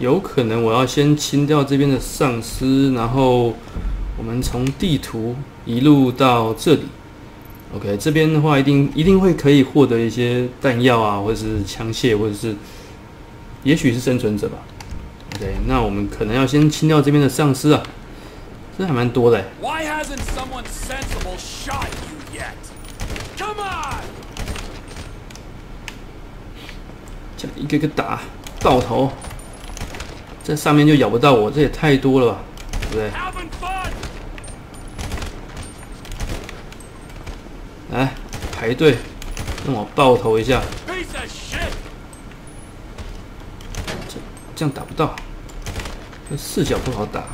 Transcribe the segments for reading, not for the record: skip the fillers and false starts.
有可能我要先清掉这边的丧尸，然后我们从地图一路到这里。OK， 这边的话一定会可以获得一些弹药啊，或者是枪械，或者是也许是生存者吧。OK， 那我们可能要先清掉这边的丧尸啊，这还蛮多的。 Why hasn't someone sensible shot you yet? Come on! 这样一个个打，爆头，在上面就咬不到我，这也太多了吧，对不对？ Having fun! 来排队，让我爆头一下。 Piece of shit! 这样打不到，这视角不好打。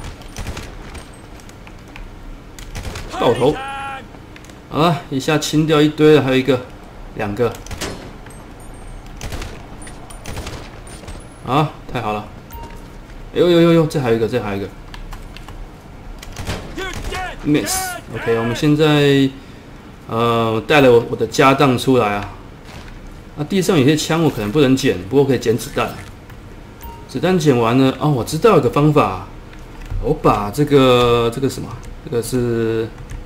爆头，好了，一下清掉一堆了，还有两个。啊，太好了！呦，这还有一个，miss。OK， 我们现在带了我的家当出来啊。那地上有些枪我可能不能捡，不过可以捡子弹。子弹捡完了哦，我知道有个方法，我把这个什么，这个是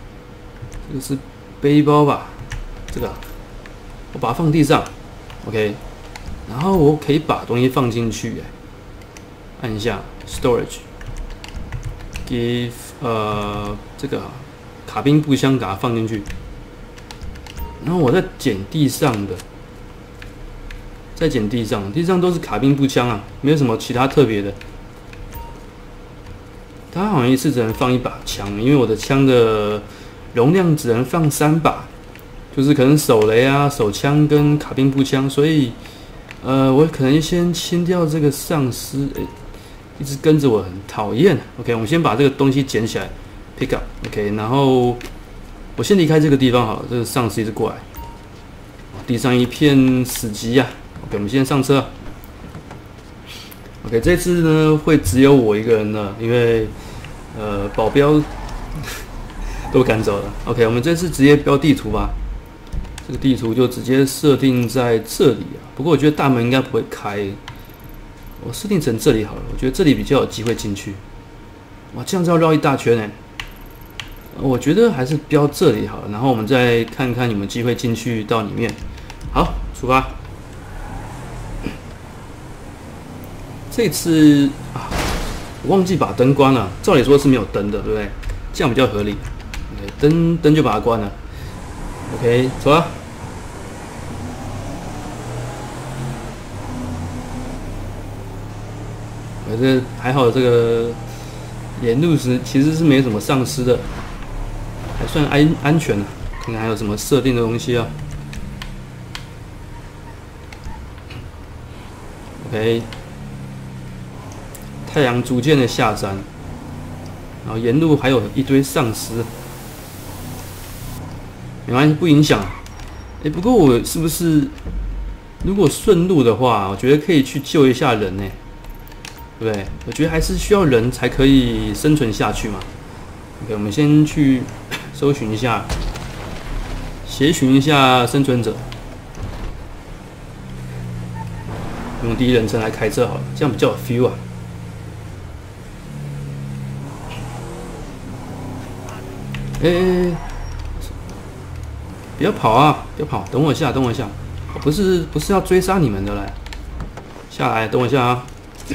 背包吧？这个我把它放地上 ，OK， 然后我可以把东西放进去，按一下 Storage，Give 这个卡宾步枪给它放进去，然后我再捡地上的。再捡地上都是卡宾步枪啊，没有什么其他特别的。它好像一次只能放1把枪，因为我的枪的容量只能放3把，就是可能手雷啊、手枪跟卡宾步枪，所以我可能先清掉这个丧尸，一直跟着我很讨厌。OK， 我们先把这个东西捡起来 ，pick up。OK， 然后我先离开这个地方好了，这个丧尸一直过来，地上一片死寂呀。OK， 我们先上车。OK， 这次呢会只有我一个人了，因为保镖都赶走了。OK， 我们这次直接标地图吧。这个地图就直接设定在这里啊。不过我觉得大门应该不会开，我设定成这里好了。我觉得这里比较有机会进去。哇，这样子要绕一大圈我觉得还是标这里好了，然后我们再看看有没有机会进去到里面。好，出发。这次啊，我忘记把灯关了。照理说是没有灯的，对不对？这样比较合理。OK， 灯就把它关了。OK， 走啊！这还好，这个沿路时其实是没什么丧尸的，还算安全的。看看还有什么设定的东西啊 ？OK。太阳逐渐的下山，然后沿路还有一堆丧尸，没关系，不影响。不过我是不是如果顺路的话，我觉得可以去救一下人对不对？我觉得还是需要人才可以生存下去嘛。OK， 我们先去搜寻一下，协寻一下生存者，用第一人称来开车好了，这样比较有 feel 啊。不要跑啊！不要跑，等我一下，我不是要追杀你们的嘞，下来，等我一下啊！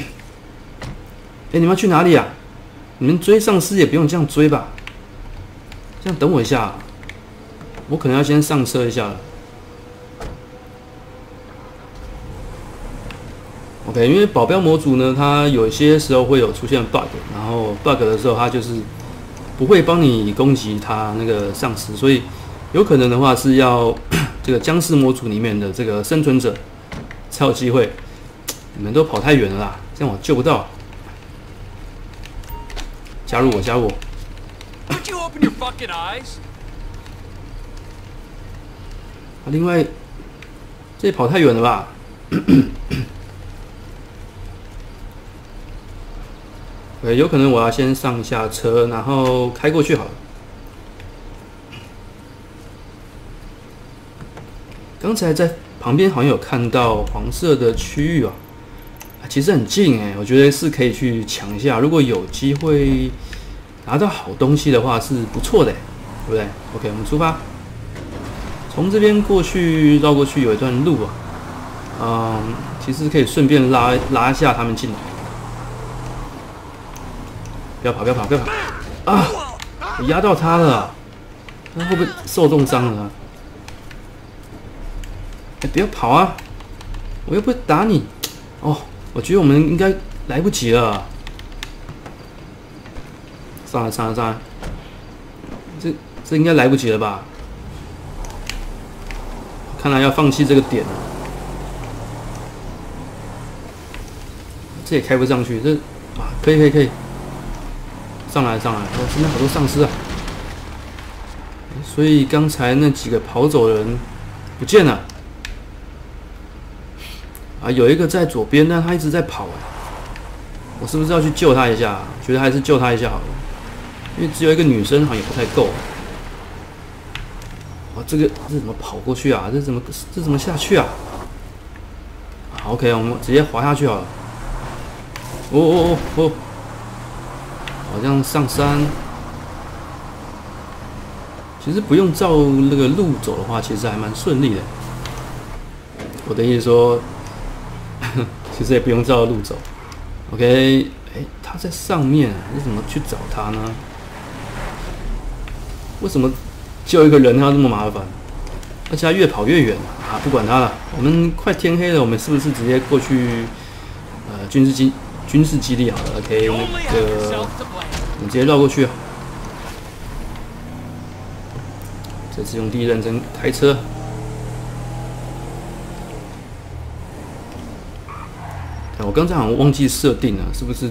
你们要去哪里啊？你们追丧尸也不用这样追吧？这样等我一下，我可能要先上车一下了。OK， 因为保镖模组呢，它有些时候会有出现 bug， 然后 bug 的时候，它就是不会帮你攻击它那个丧尸，所以有可能的话是要这个僵尸模组里面的这个生存者才有机会。你们都跑太远了啦，这样我救不到。加入我。 Would you open your fucking eyes? 另外，这里跑太远了吧？有可能我要先上下车，然后开过去好了。刚才在旁边好像有看到黄色的区域啊， 其实很近我觉得是可以去抢一下。如果有机会拿到好东西的话，是不错的，对不对 ？OK， 我们出发。从这边过去绕过去有一段路其实可以顺便拉一下他们进来。不要跑，不要跑，不要跑！啊，我压到他了，他会不会受重伤了啊？不要跑啊！我又不会打你。哦，我觉得我们应该来不及了。上来，上来，上来！这应该来不及了吧？看来要放弃这个点了。这也开不上去，可以，可以。上来，上来！哦，身边好多丧尸啊！所以刚才那几个跑走的人不见了。有一个在左边，但他一直在跑我是不是要去救他一下？觉得还是救他一下好了，因为只有一个女生好像也不太够。这怎么跑过去啊？这怎么下去啊？好 ，OK， 我们直接滑下去好了。哦，好像上山。其实不用照那个路走的话，其实还蛮顺利的。我的意思说，其实也不用照路走。OK， 他在上面，你怎么去找他呢？为什么救一个人要这么麻烦？而且他越跑越远不管他了。我们快天黑了，我们是不是直接过去军事基地好了 ？OK， 那个我们直接绕过去啊。这次用第一人称开车。我刚才好像忘记设定了，是不是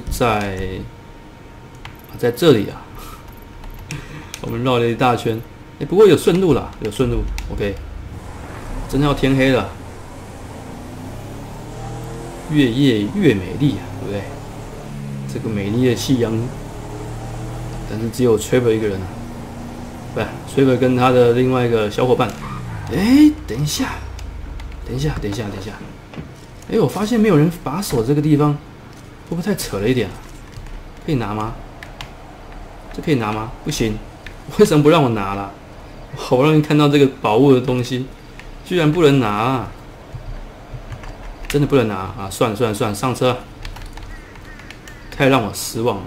在这里啊？我们绕了一大圈，不过有顺路啦，有顺路。OK， 真的要天黑了，越夜越美丽对不对？这个美丽的夕阳，但是只有 Trevor 一个人不是 Trevor 跟他的另外一个小伙伴。等一下，我发现没有人把守这个地方，会不会太扯了一点可以拿吗？这可以拿吗？不行，为什么不让我拿啦？好不容易看到这个宝物的东西，居然不能拿真的不能拿算了，上车。太让我失望了。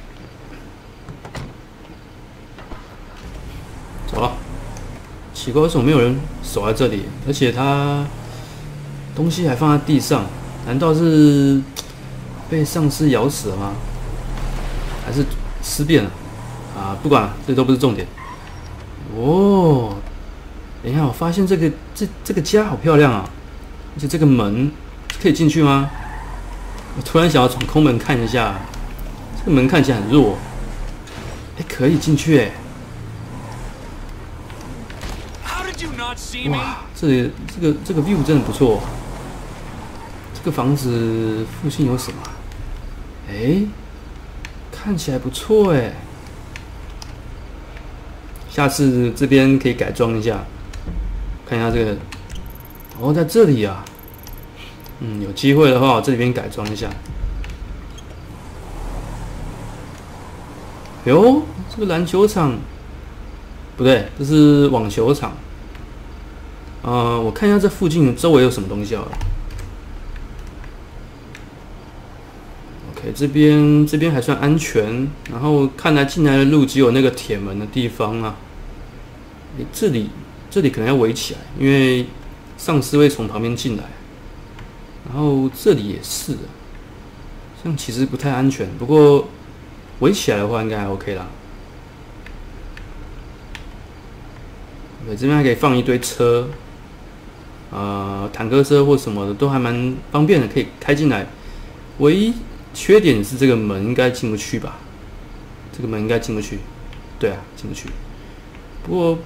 走了。奇怪，为什么没有人守在这里？而且他东西还放在地上，难道是被丧尸咬死了吗？还是尸变了？不管了，这都不是重点。等一下，我发现这个家好漂亮啊！而且这个门可以进去吗？我突然想要从空门看一下，这个门看起来很弱。可以进去哇，这里这个 view 真的不错。这个房子附近有什么？看起来不错下次这边可以改装一下，看一下这个。在这里啊。有机会的话，我这边改装一下。这个篮球场不对，这是网球场。我看一下这附近周围有什么东西好了。OK， 这边还算安全。然后看来进来的路只有那个铁门的地方啊。这里可能要围起来，因为丧尸会从旁边进来。然后这里也是的，这样其实不太安全。不过围起来的话，应该还 OK 啦。对，这边还可以放一堆车，坦克车或什么的都还蛮方便的，可以开进来。唯一缺点是这个门应该进不去吧？这个门应该进不去，对啊，进不去。不过，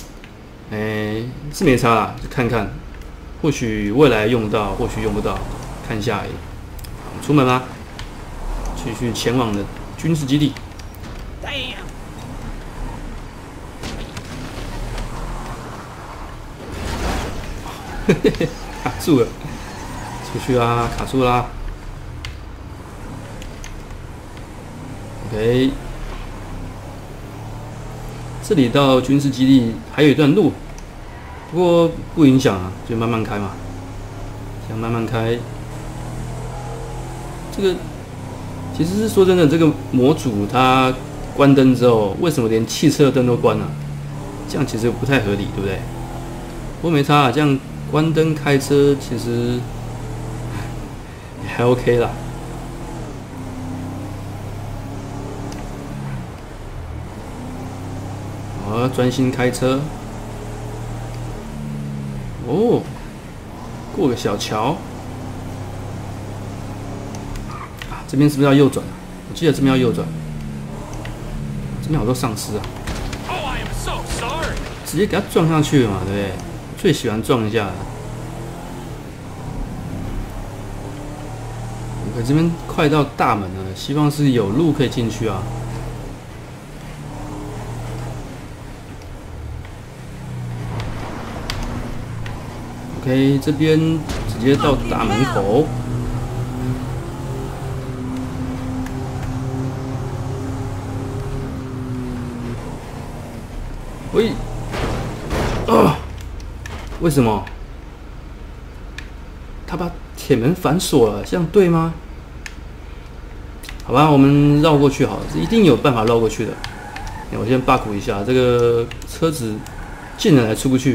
是没差啦，就看看。或许未来用到，或许用不到，看一下而已。出门啦，继续前往的军事基地。卡住了，出去啦，卡住啦。 OK， 这里到军事基地还有一段路，不过不影响啊，就慢慢开嘛，这样慢慢开。这个其实是说真的，这个模组它关灯之后，为什么连汽车灯都关了？这样其实不太合理，对不对？不过没差啊，这样关灯开车其实也还 OK 啦。我要专心开车。哦，过个小桥。啊，这边是不是要右转？我记得这边要右转。这边好多丧尸啊！ Oh, I am so sorry. 直接给他撞上去了嘛，对不对？最喜欢撞一下了。我这边快到大门了，希望是有路可以进去啊。OK， 这边直接到大门口。喂，为什么？他把铁门反锁了，这样对吗？好吧，我们绕过去好了，这一定有办法绕过去的。我先 bug 一下，这个车子进来出不去，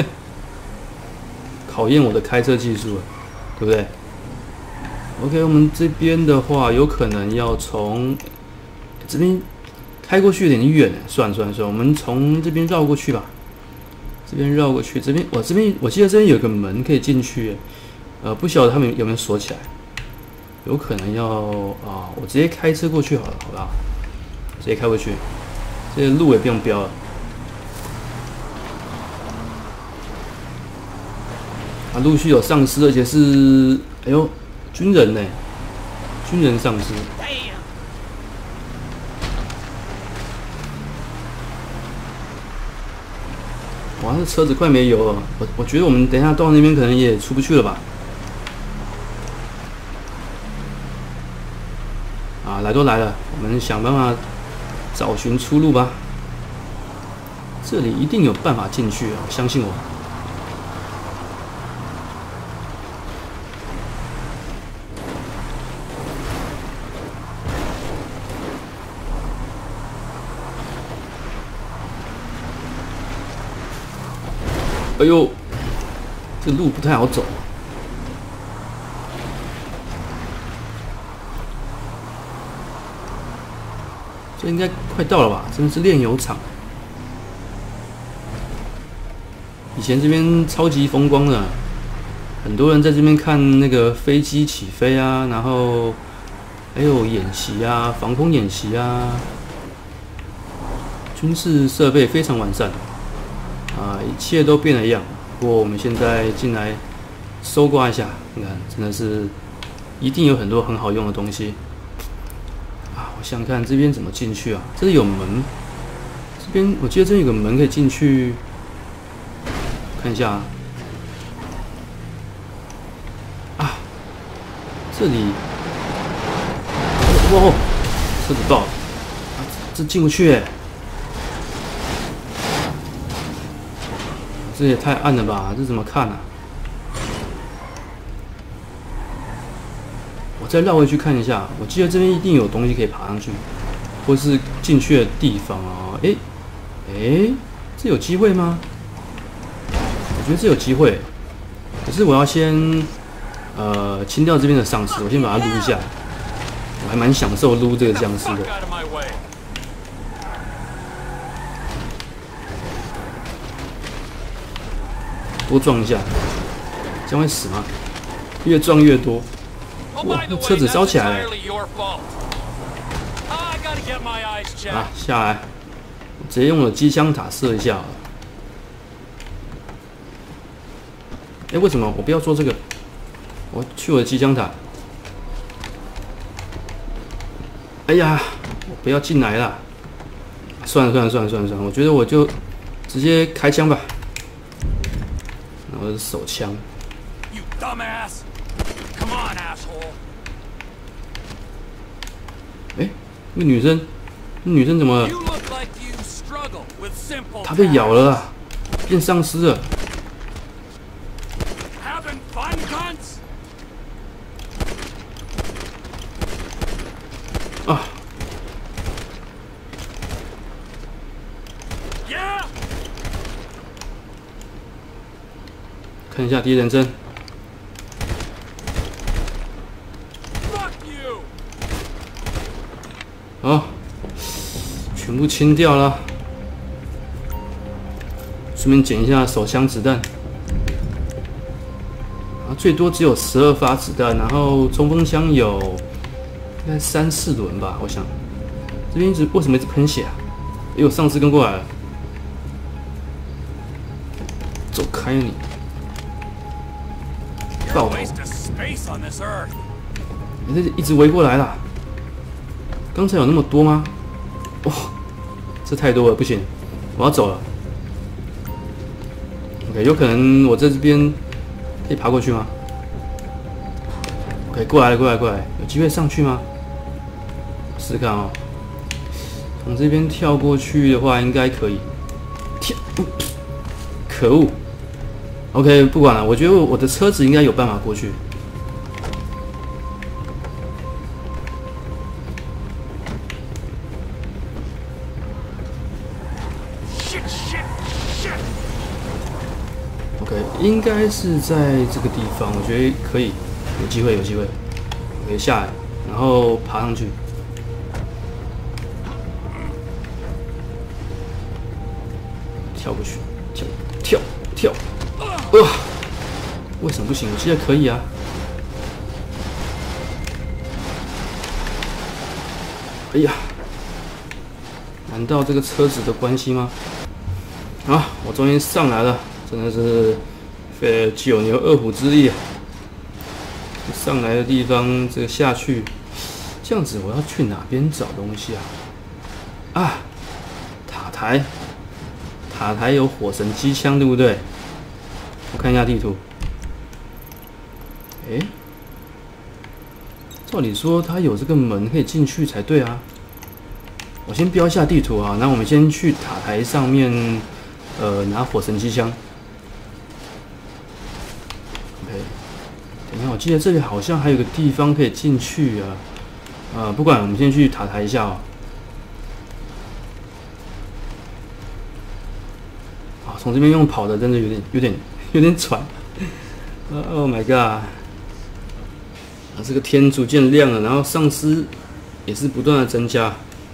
考验我的开车技术了，对不对 ？OK， 我们这边的话，有可能要从这边开过去有点远，算了，我们从这边绕过去吧。这边绕过去，这边我记得这边有个门可以进去，不晓得他们有没有锁起来，有可能要啊，我直接开车过去好了，好不好？直接开过去，这个路也不用标了。啊，陆续有丧尸，而且是哎呦军人呢，军人丧尸。哇，这车子快没油了，我觉得我们等一下到那边可能也出不去了吧？啊，来都来了，我们想办法找寻出路吧。这里一定有办法进去啊，相信我。哎呦，这路不太好走。这应该快到了吧？真的是炼油厂。以前这边超级风光的，很多人在这边看那个飞机起飞啊，然后还有演习啊，防空演习啊，军事设备非常完善。啊，一切都变了样。不过我们现在进来搜刮一下，你看，真的是一定有很多很好用的东西啊！我想想看这边怎么进去啊？这里有门，这边我记得这里有个门可以进去，看一下啊，这里，哇，车子爆了，啊，这进不去哎。这也太暗了吧！这怎么看啊？我再绕回去看一下，我记得这边一定有东西可以爬上去，或是进去的地方啊。这有机会吗？我觉得这有机会，可是我要先清掉这边的丧尸，我先把它撸一下。我还蛮享受撸这个僵尸的。多撞一下，这样会死吗？越撞越多。哇，那车子烧起来了！啊，下来，我直接用我的机枪塔射一下好了。为什么我不要做这个？我去我的机枪塔。哎呀，我不要进来啦！算了，我觉得我就直接开枪吧。我的手枪。 You dumbass! Come on, asshole! 那女生，那女生怎么了？ You look like you struggle with simple 她被 tasks. 咬了啊，变丧尸了。 Having fun, cunts? 啊， Yeah? 看一下第一人称。 Fuck you! 好，全部清掉了。顺便捡一下手枪子弹。啊，最多只有12发子弹，然后冲锋枪有应该3、4轮吧，我想。这边为什么一直喷血啊？哎呦，丧尸跟过来了，走开你！ You're 爆 a 头！ waste of space on this earth. 你这一直围过来了。刚才有那么多吗？哇、这太多了，不行，我要走了。OK， 有可能我在这边可以爬过去吗 ？OK， 过来了，过来，过来，有机会上去吗？试试看哦。从这边跳过去的话，应该可以。跳，可恶。OK， 不管了，我觉得我的车子应该有办法过去。 Shit, shit, shit! OK， 应该是在这个地方，我觉得可以，有机会，有机会。OK， 下来，然后爬上去。跳过去，跳！为什么不行？我记得可以啊。哎呀，难道这个车子的关系吗？啊，我终于上来了，真的是费了9牛2虎之力啊！上来的地方，这个下去，这样子我要去哪边找东西啊？啊，塔台，塔台有火神机枪，对不对？我看一下地图。诶，照理说它有这个门可以进去才对啊。我先标一下地图啊，那我们先去塔台上面，拿火神机枪。OK， 等一下，我记得这里好像还有个地方可以进去啊。不管，我们先去塔台一下哦。啊，从这边用跑的真的有点喘。Oh my god！ 啊，这个天逐渐亮了，然后丧尸也是不断的增加。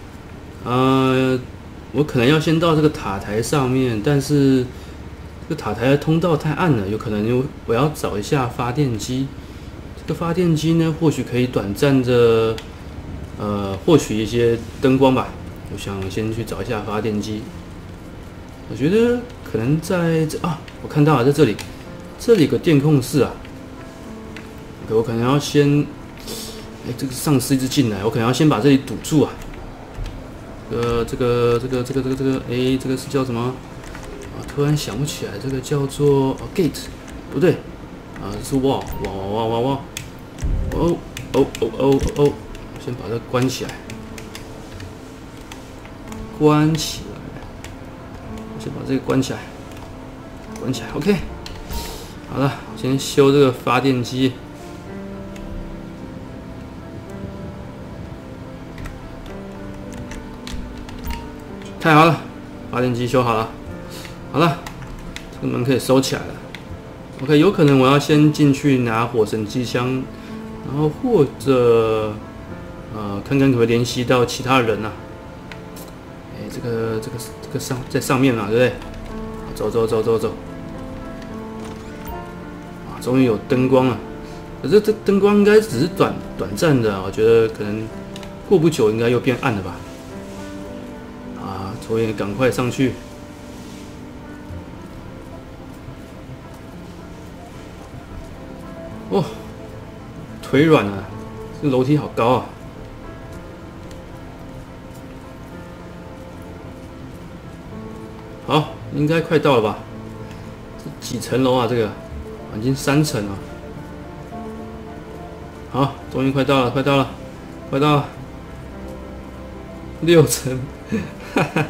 我可能要先到这个塔台上面，但是这个塔台的通道太暗了，有可能我要找一下发电机。这个发电机呢，或许可以短暂的获取一些灯光吧。我想先去找一下发电机。我觉得可能在我看到了，在这里，这里有个电控室啊。我可能要先，这个丧尸一直进来，我可能要先把这里堵住啊。这个，这个是叫什么？突然想不起来，这个叫做gate， 不对，是 wall， 先把它关起来，先把这个关起来，OK， 好了，先修这个发电机。太好了，发电机修好了。好了，这个门可以收起来了。OK， 有可能我要先进去拿火神机枪，然后或者看看可不可以联系到其他人啊。这个在上面嘛，对不对？走。终于有灯光了。可是这灯光应该只是短暂的，我觉得可能过不久应该又变暗了吧。所以赶快上去。哦，腿软了，这楼梯好高啊！好，应该快到了吧？这几层楼啊？这个已经3层了。好，终于快到了。 6层，哈哈。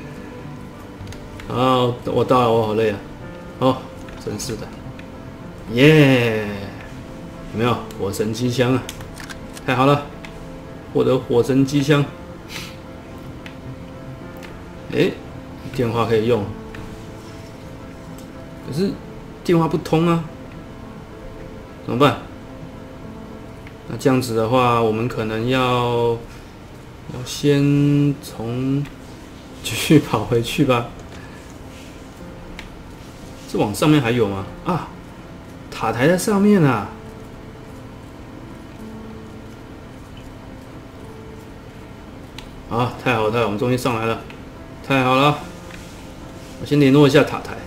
哦，我到了，我好累啊。哦，真是的，耶！有没有火神机枪啊？太好了，获得火神机枪。哎，电话可以用，可是电话不通啊，怎么办？那这样子的话，我们可能要先继续跑回去吧。这往上面还有吗？啊，塔台在上面啊！啊，太好了，太好了，我们终于上来了，太好了！我先联络一下塔台。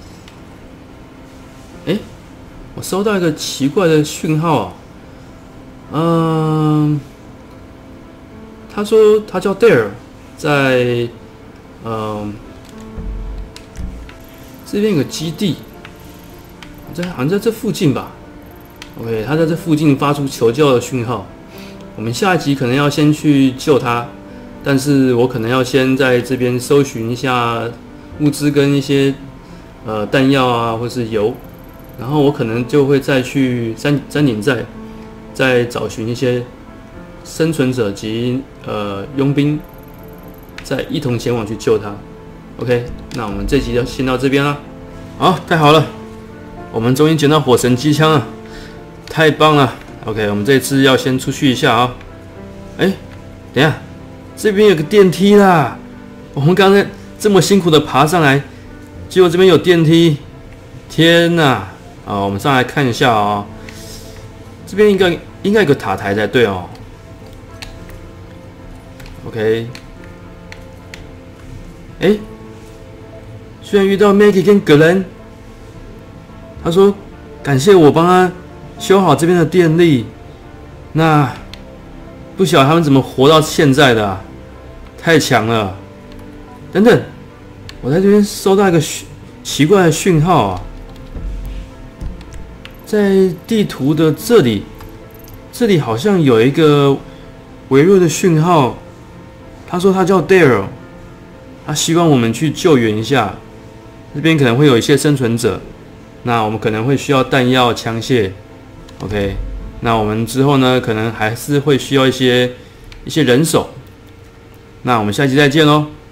哎，我收到一个奇怪的讯号啊。他说他叫 Dare， 在这边有个基地，好像在这附近吧。OK， 他在这附近发出求救的讯号。我们下一集可能要先去救他，但是我可能要先在这边搜寻一下物资跟一些弹药啊，或是油，然后我可能就会再去山顶再找寻一些生存者及佣兵，再一同前往去救他。OK， 那我们这集就先到这边啦。好，太好了，我们终于捡到火神机枪了，太棒了。OK， 我们这次要先出去一下啊。哎，等一下，这边有个电梯啦。我们刚才这么辛苦的爬上来，结果这边有电梯。天哪！啊，我们上来看一下哦。这边应该有个塔台才对哦。OK， 哎。居然遇到 Maggie 跟格伦，他说感谢我帮他修好这边的电力。那不晓得他们怎么活到现在的啊，太强了。等等，我在这边收到一个奇怪的讯号啊，在地图的这里好像有一个微弱的讯号。他说他叫 Daryl， 他希望我们去救援一下。这边可能会有一些生存者，那我们可能会需要弹药、枪械。OK， 那我们之后呢，可能还是会需要一些人手。那我们下期再见喽。